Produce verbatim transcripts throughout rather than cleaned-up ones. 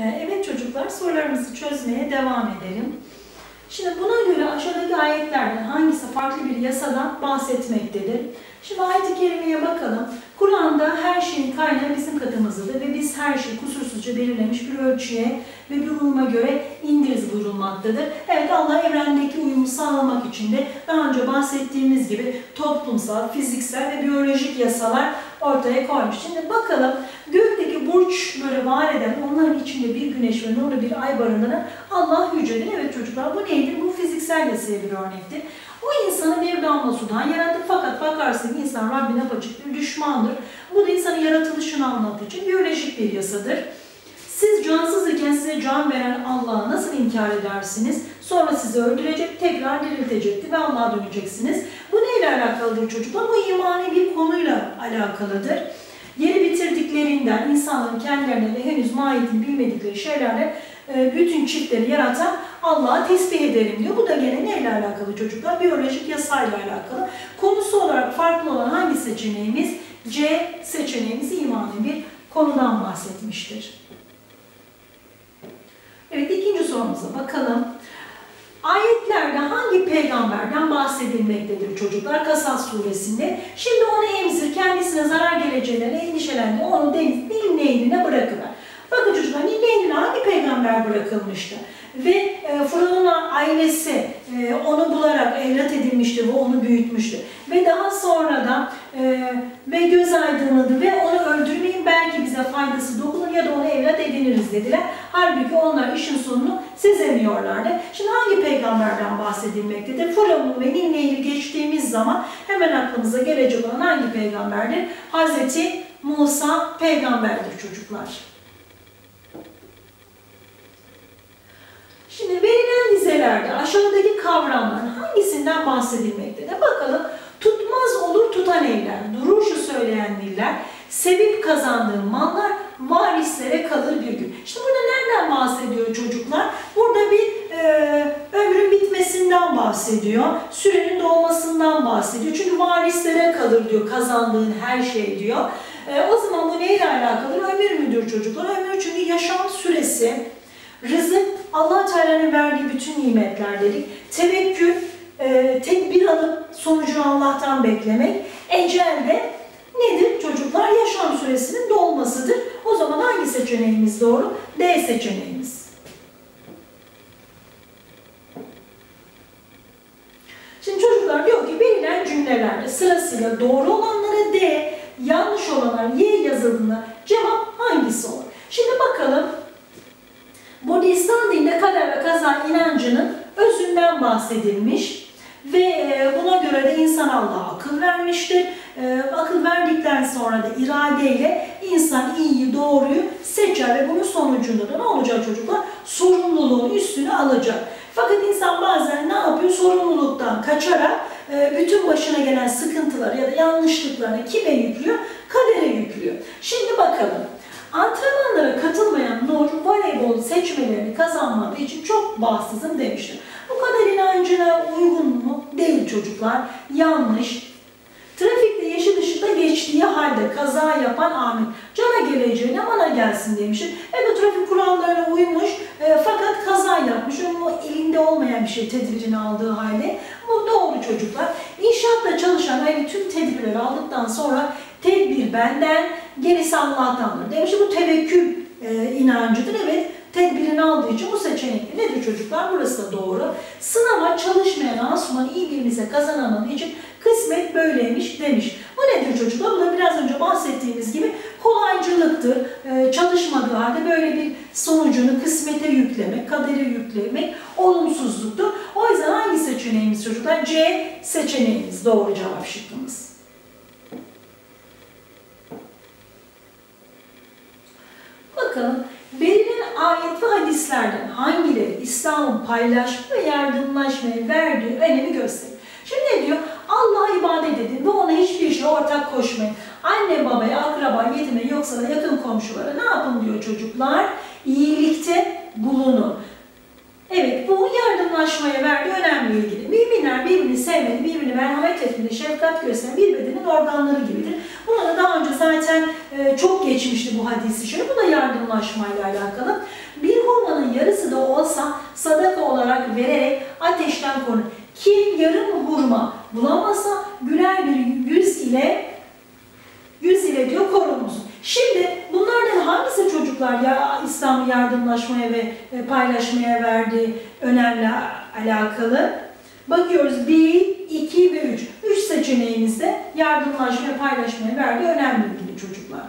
Evet çocuklar, sorularımızı çözmeye devam edelim. Şimdi buna göre aşağıdaki ayetlerden hangisi farklı bir yasadan bahsetmektedir? Şimdi ayet-i kerimeye bakalım. Kur'an'da her şeyin kaynağı bizim katımızdadır ve biz her şeyi kusursuzca belirlemiş bir ölçüye ve bir uyuma göre indiririz buyurulmaktadır. Evet, Allah evrendeki uyumu sağlamak için de daha önce bahsettiğimiz gibi toplumsal, fiziksel ve biyolojik yasalar ortaya koymuş. Şimdi bakalım, gökteki burçları var eden, onların içinde bir güneş ve nurlu bir ay barındıran Allah yücedir. Evet çocuklar, bu neydir? Bu fiziksel yasaya bir örnektir. O insanı bir damla sudan yarattı, fakat bakarsın insan Rabbine apaçık bir düşmandır. Bu da insanın yaratılışını anlattığı için biyolojik bir yasadır. Siz cansız iken size can veren Allah'ı nasıl inkar edersiniz? Sonra sizi öldürecek, tekrar diriltecektir ve Allah'a döneceksiniz. Bu neyle alakalıdır çocuklar? Bu imani bir konuyla alakalıdır. Yeri bitirdiklerinden, insanların kendilerine ve henüz mahiyetini bilmedikleri şeylerle bütün çiftleri yaratan Allah'a tesbih ederim diyor. Bu da gene neyle alakalı çocuklar? Biyolojik yasayla alakalı. Konusu olarak farklı olan hangi seçeneğimiz? C seçeneğimiz imani bir konudan bahsetmiştir. Evet, ikinci sorumuza bakalım. Ayetlerde hangi peygamberden bahsedilmektedir çocuklar? Kasas suresinde. Şimdi onu emzir, kendisine zarar geleceğinden endişelendi, onu deniz Nil nehrine bırakıver. Bakın çocuklar, Nil nehrine hangi peygamber bırakılmıştı? Ve e, Firavun'un ailesi e, onu bularak evlat edinmişti ve onu büyütmüştü. Ve daha sonra da e, ve göz aydınladı ve onu öldürmeyin, belki bize faydası dokunur ya da onu evlat ediniriz dediler. Halbuki onlar işin sonunu sezemiyorlardı. Şimdi hangi peygamberden bahsedilmektedir? Firavun ve Nil Nehri geçtiğimiz zaman hemen aklımıza gelecek olan hangi peygamberdir? Hazreti Musa peygamberdir çocuklar. Şimdi verilen dizelerde aşağıdaki kavramların hangisinden bahsedilmektedir? Bakalım. Tutmaz olur tutan eller, duruşu söyleyen diller, sevip kazandığın mallar varislere kalır bir gün. Şimdi burada nereden bahsediyor çocuklar? Burada bir e, ömrün bitmesinden bahsediyor, sürenin dolmasından bahsediyor. Çünkü varislere kalır diyor, kazandığın her şey diyor. E, o zaman bu neyle alakalı? Ömür müdür çocuklar? Ömür çünkü yaşam süresi, rızık, Allah Teala'nın verdiği bütün nimetler dedik. Tevekkül, e, tedbir alıp sonucunu Allah'tan beklemek. Ecel de nedir çocuklar? Yaşam süresinin dolmasıdır. O zaman hangi seçeneğimiz doğru? D seçeneğimiz. Şimdi çocuklar diyor ki verilen cümlelerde sırasıyla doğru olanlara D, yanlış olanlar Y yazıldığında cevap hangisi olur? Şimdi bakalım. Budist dininde kader ve kaza inancının özünden bahsedilmiş ve buna göre de insan Allah'a akıl vermiştir. Akıl verdikten sonra da iradeyle insan iyiyi, doğruyu seçer ve bunun sonucunda da ne olacak çocuklar? Sorumluluğun üstünü alacak. Fakat insan bazen ne yapıyor? Sorumluluktan kaçarak bütün başına gelen sıkıntıları ya da yanlışlıklarını kime yüklüyor? Kadere yüklüyor. Şimdi bakalım. Antrenmanlara katılmayan Nur, voleybol seçmelerini kazanmadığı için çok bahtsızım demiştir. Bu kader inancına uygun mu? Değil çocuklar. Yanlış. Trafikte yeşil ışıkta geçtiği halde kaza yapan Ahmet, cana geleceğine bana gelsin demiştir. Evet, trafik kurallarına uymuş e, fakat kaza yapmış. Onun elinde olmayan bir şey tedbirini aldığı halde. Bu doğru çocuklar. İnşaatta çalışan yani tüm tedbirleri aldıktan sonra tedbir benden, gerisi Allah'tandır demiş. Bu tevekkül e, inancıdır. Evet, tedbirini aldığı için bu seçenekli. Nedir çocuklar? Burası da doğru. Sınava çalışmayan Asuman iyi bir lise kazanamadığı için kısmet böyleymiş demiş. Bu nedir çocuklar? Bu da biraz önce bahsettiğimiz gibi kolaycılıktır. E, çalışmadığı halde böyle bir sonucunu kısmete yüklemek, kadere yüklemek olumsuzluktur. O yüzden hangi seçeneğimiz çocuklar? C seçeneğimiz doğru cevap şıkkımız. Bakalım, verilen ayet ve hadislerden hangileri İslam'ın paylaşma ve yardımlaşmaya verdiği önemi gösterir? Şimdi ne diyor? Allah'a ibadet edin ve ona hiçbir şeye ortak koşmayın. Anne babaya, akraba, yetime, yoksala, yakın komşulara ne yapın diyor çocuklar? İyilikte bulunun. Evet, bu yardımlaşmaya verdiği önemli ilgili. Müminler birbirini sevmeli, birbirini merhamet etmeli, şefkat gösteren bir bedenin organları gibidir. Buna da daha önce zaten e, çok geçmişti bu hadis-i şerif. Bu da yardımlaşmayla alakalı. alsa sadaka olarak vererek ateşten korunur. Kim yarım hurma bulamazsa güler bir yüz ile yüz ile diyor korunur. Şimdi bunlardan hangisi çocuklar ya İslam'ı yardımlaşmaya ve paylaşmaya verdiği önemli alakalı? Bakıyoruz bir, iki ve üç. Üç seçeneğimizde yardımlaşmaya, paylaşmaya verdiği önemli ilgili çocuklar.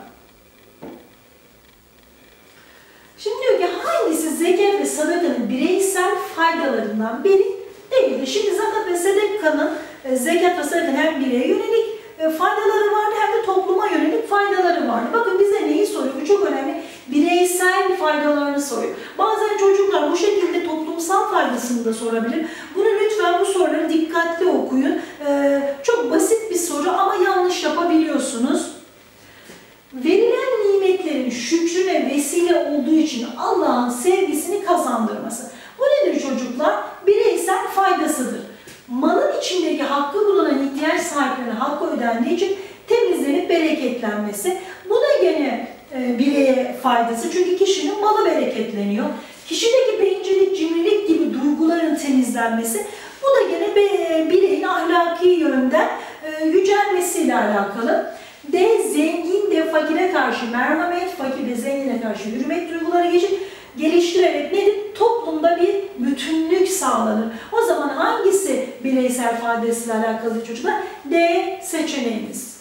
Şimdi diyor ki hangisi zekat ve sadakanın bireysel faydalarından biri değildir? Şimdi zakat ve sadakanın, zekat ve sadakanın hem bireye yönelik faydaları vardı hem de topluma yönelik faydaları vardı. Bakın bize neyi soruyor? Bu çok önemli. Bireysel faydalarını soruyor. Bazen çocuklar bu şekilde toplumsal faydasını da sorabilir. Bunu lütfen bu soruları dikkatli okuyun. Ee, çok basit bir soru ama yanlış yapabiliyorsunuz. Verilen nimetlerin şükrüne vesile olduğu için Allah'ın sevgisini kazandırması. Bu nedir çocuklar? Bireysel faydasıdır. Malın içindeki hakkı bulunan ihtiyaç sahiplerine hakkı ödendiği için temizlenip bereketlenmesi. Bu da gene e, bireye faydası. Çünkü kişinin malı bereketleniyor. Kişideki bencillik, cimrilik gibi duyguların temizlenmesi. Bu da gene be, bireyin ahlaki yönden e, yücelmesiyle alakalı. D. Zengin de fakire karşı merhamet, fakir de zengine karşı hürmet duyguları geçir. Geliştirerek nedir? Toplumda bir bütünlük sağlanır. O zaman hangisi bireysel faydasıyla alakalı çocuklar? D seçeneğimiz.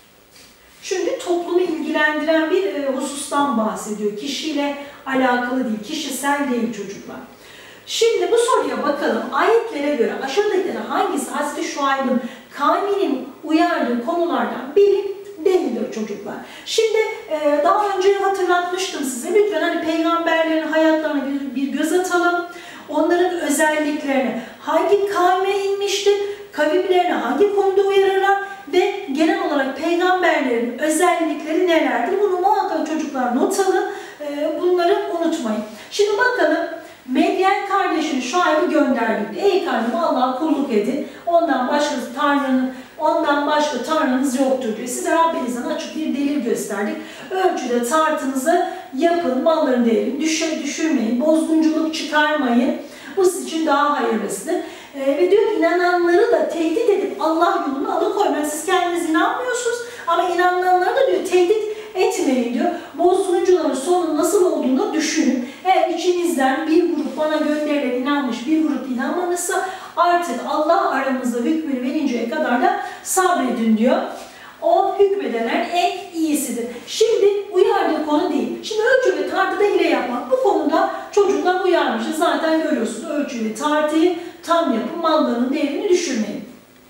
Çünkü toplumu ilgilendiren bir e, husustan bahsediyor. Kişiyle alakalı değil, kişisel değil çocuklar. Şimdi bu soruya bakalım. Ayetlere göre aşağıdakilerden hangisi Hazreti Şuayb'ın kavminin uyardığı konulardan biri değildir çocuklar. Şimdi e, daha önce hatırlatmıştım size. Lütfen hani peygamberlerin hayatlarına bir, bir göz atalım. Onların özelliklerine, hangi kavme inmiştir, kavimlerine hangi konuda uyarırlar ve genel olarak peygamberlerin özellikleri nelerdir? Bunu muhakkak çocuklar not alın. E, bunları unutmayın. Şimdi bakalım. Medyen kardeşini Şuayb'ı gönderdik. Ey kavmim Allah'a kulluk edin. Ondan başka Tanrı'nın Ondan başka Tanrınız yoktur diyor. Size Rabbinizden açık bir delil gösterdik. Ölçüde tartınızı yapın, malların değerini düşür, düşürmeyin, bozgunculuk çıkarmayın. Bu sizin için daha hayırlısıdır. Ee, ve diyor inananları da tehdit edip Allah yolunu alıkoymayın. Siz kendiniz inanmıyorsunuz ama inananları da diyor tehdit etmeyin diyor. Bozguncuların sonu nasıl olduğunu düşünün. Eğer içinizden bir grup bana gönderilen inanmış, bir grup inanmamışsa artık Allah aramızda hükmünü verinceye kadar da sabredin diyor. O hükmedenler en iyisidir. Şimdi uyardığı konu değil. Şimdi ölçü ve tartıda hile yapmak. Bu konuda çocuklar uyarmışız. Zaten görüyorsunuz ölçü ve tartıyı tam yapın, mallarının değerini düşürmeyin.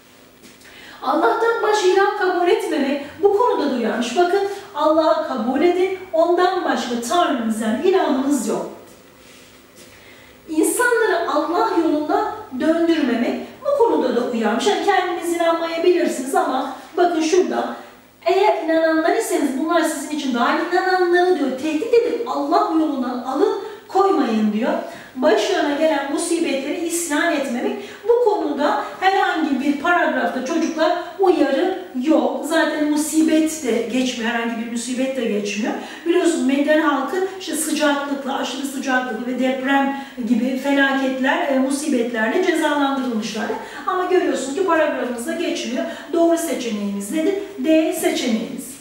Allah'tan başka ilah kabul etmemek bu konuda da uyarmış. Bakın Allah'ı kabul edin, ondan başka Tanrınız yani ilahınız yok. İnsanları Allah yolunda döndürmemek bu konuda da uyarmış. Yani kendiniz inanmayabilirsiniz ama bakın şurada eğer inananlar iseniz bunlar sizin için daha inananları diyor tehdit edip Allah yolundan alın koymayın diyor. Başlarına gelen musibetleri isyan etmemek. Bu konuda herhangi bir paragrafta çocuklar uyarı yok. Zaten musibet de geçmiyor. Herhangi bir musibet de geçmiyor. Biliyorsunuz Medyen halkı işte sıcaklıkla, aşırı sıcaklık ve deprem gibi felaketler, e, musibetlerle cezalandırılmışlardı. Ama görüyorsunuz ki paragrafımızda geçmiyor. Doğru seçeneğimiz nedir? D seçeneğimiz.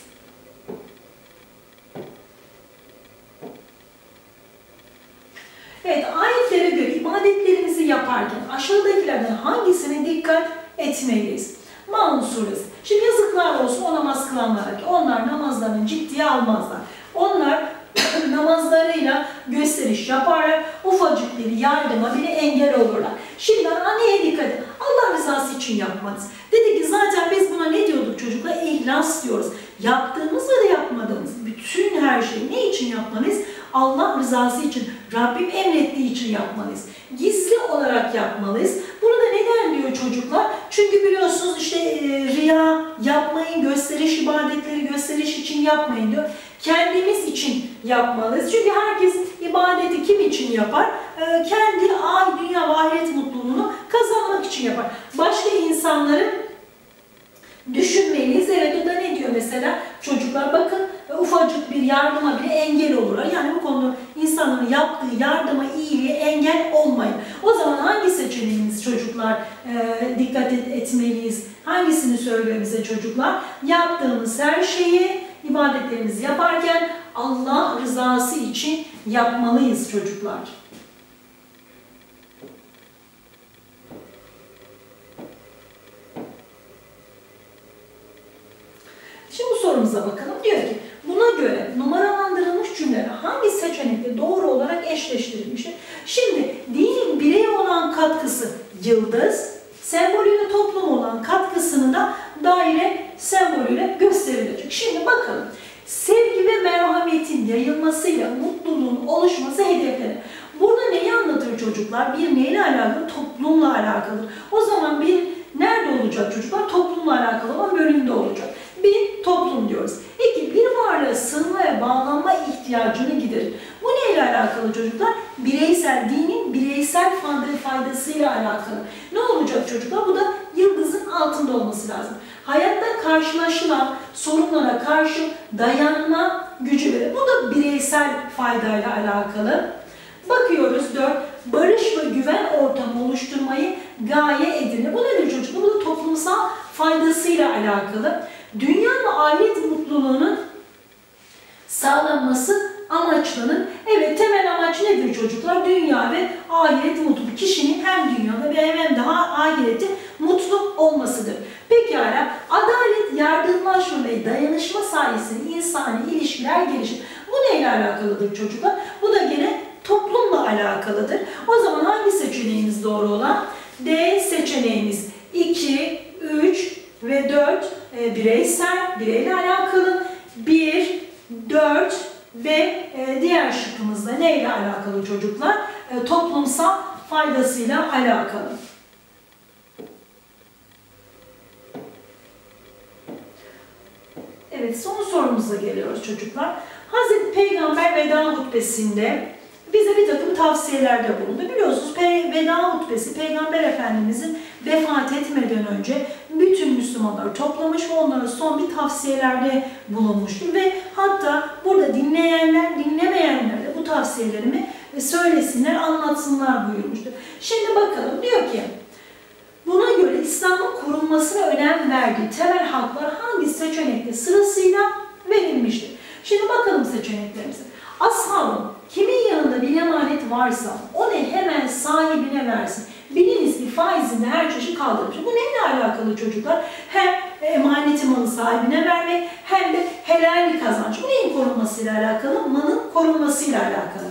Evet, ayetlere göre ibadetlerimizi yaparken aşağıdakilerden hangisine dikkat etmeliyiz? Maun suresi. Şimdi yazıklar olsun o namaz kılanlara ki onlar namazlarını ciddiye almazlar. Onlar namazlarıyla gösteriş yaparlar, ufacık bir yardıma bile engel olurlar. Şimdi neye dikkat edin? Allah rızası için yapmanız. Dedi ki zaten biz buna ne diyorduk çocuklar? İhlas diyoruz. Yaptığımız ve de yapmadığımız bütün her şeyi ne için yapmalıyız? Allah rızası için, Rabbim emrettiği için yapmalıyız. Gizli olarak yapmalıyız. Bunu da neden diyor çocuklar? Çünkü biliyorsunuz işte e, riya yapmayın, gösteriş ibadetleri gösteriş için yapmayın diyor. Kendimiz için yapmalıyız. Çünkü herkes ibadeti kim için yapar? E, kendi ay, dünya ve ahiret mutluluğunu kazanmak için yapar. Başka insanları düşünmeliyiz. Evet o da ne diyor mesela? Çocuklar bakın ufacık bir yardıma bile engel olurlar. Yani bu konuda insanların yaptığı yardıma, iyiliğe engel olmayın. O zaman hangi seçeneğimiz çocuklar e, dikkat et, etmeliyiz? Hangisini söylüyor bize çocuklar? Yaptığımız her şeyi, ibadetlerimizi yaparken Allah rızası için yapmalıyız çocuklar. Şimdi bu sorumuza bakalım. Diyor ki, buna göre numaralandırılmış cümleler hangi seçenekle doğru olarak eşleştirilmiştir? Şimdi dinin bireye olan katkısı yıldız, sembolüyle topluma olan katkısını da daire sembolüyle gösterilecek. Şimdi bakalım. Sevgi ve merhametin yayılmasıyla mutluluğun oluşması hedeflenir. Burada neyi anlatır çocuklar? Bir neyle alakalı? Toplumla alakalı. O zaman bir nerede olacak çocuklar? Toplumla alakalı olan bölümde olacak. Bir, toplum diyoruz. İki, bir varlığa sığınma ve bağlanma ihtiyacını giderir. Bu neyle alakalı çocuklar? Bireysel, dinin bireysel faydasıyla alakalı. Ne olacak çocuklar? Bu da yıldızın altında olması lazım. Hayatta karşılaşılan sorunlara karşı dayanma gücü verir. Bu da bireysel faydayla alakalı. Bakıyoruz dört, barış ve güven ortamı oluşturmayı gaye edinir. Bu nedir çocuklar? Bu da toplumsal faydasıyla alakalı. Dünya ve ahiret mutluluğunun sağlanması amaçlanır. Evet, temel amaç nedir çocuklar? Dünya ve ahiret mutluluğu. Kişinin hem dünyada ve hem de ahirette mutlu olmasıdır. Pekala, adalet, yardımlaşma ve dayanışma sayesinde insani ilişkiler gelişir. Bu neyle alakalıdır çocuklar? Bu da gene toplumla alakalıdır. O zaman hangi seçeneğimiz doğru olan? D seçeneğimiz iki, üç ve dört e, bireysel, bireyle alakalı. bir, dört ve e, diğer şıkkımızda neyle alakalı çocuklar? E, toplumsal faydasıyla alakalı. Evet, son sorumuza geliyoruz çocuklar. Hazreti Peygamber veda hutbesinde bize bir takım tavsiyelerde bulundu. Biliyorsunuz veda hutbesi Peygamber Efendimizin vefat etmeden önce bütün Müslümanları toplamış ve onlara son bir tavsiyelerde bulunmuştur. Ve hatta burada dinleyenler, dinlemeyenler de bu tavsiyelerimi söylesinler, anlatsınlar buyurmuştur. Şimdi bakalım, diyor ki, buna göre İslam'ın korunmasına önem verdiği temel haklar hangi seçenekte sırasıyla verilmiştir? Şimdi bakalım seçeneklerimize. Ashabım, kimin yanında bir emanet varsa onu hemen sahibine versin. Biliniz ki faizinde her çeşit kaldırmış. Bu neyle alakalı çocuklar? Hem emaneti malı sahibine vermek hem de helal kazanç. Bu neyin korunmasıyla alakalı? Malın korunmasıyla alakalı.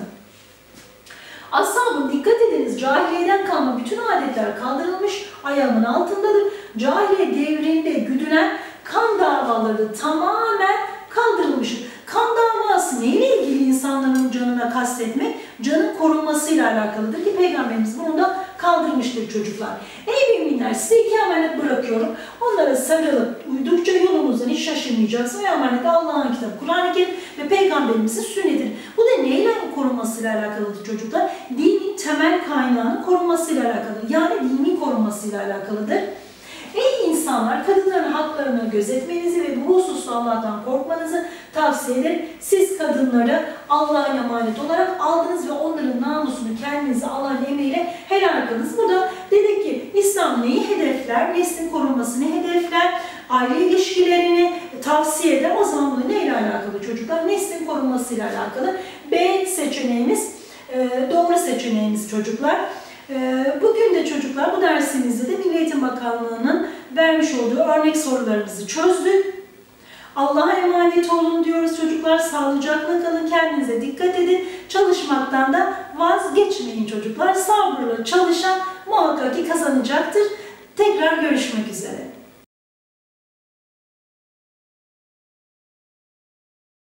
Ashabım, dikkat ediniz, cahiliyeden kalma bütün adetler kaldırılmış, ayağımın altındadır. Cahiliye devrinde güdülen kan davaları tamamen kaldırılmıştır. Kan davası neyle ilgili? İnsanların canına kastetmek, canın korunmasıyla alakalıdır ki Peygamberimiz bunu da kaldırmıştır çocuklar. Ey müminler, size iki emanet bırakıyorum. Onlara sarılıp uydukça yolunuzdan hiç şaşırmayacaksınız. O emanet Allah'ın kitabı, Kur'an-ı Kerim ve Peygamberimizin sünnetidir. Bu da neyle korunmasıyla alakalıdır çocuklar? Dinin temel kaynağının korunmasıyla alakalıdır. Yani dinin korunmasıyla alakalıdır. Ey insanlar, kadınların haklarını gözetmenizi ve bu hususta Allah'tan korkmanızı tavsiye ederim. Siz kadınları Allah'a emanet olarak aldınız ve onların namusunu kendinize Allah'ın emriyle helal kılınız. Burada dedik ki İslam neyi hedefler? Neslin korunmasını hedefler, aile ilişkilerini tavsiye eder. O zaman bu neyle alakalı çocuklar? Neslin korunmasıyla alakalı. B seçeneğimiz, doğru seçeneğimiz çocuklar. Bugün de çocuklar bu dersimizde de Milli Eğitim Bakanlığı'nın vermiş olduğu örnek sorularımızı çözdük. Allah'a emanet olun diyoruz çocuklar. Sağlıcakla kalın, kendinize dikkat edin. Çalışmaktan da vazgeçmeyin çocuklar. Sabırla çalışan muhakkak ki kazanacaktır. Tekrar görüşmek üzere.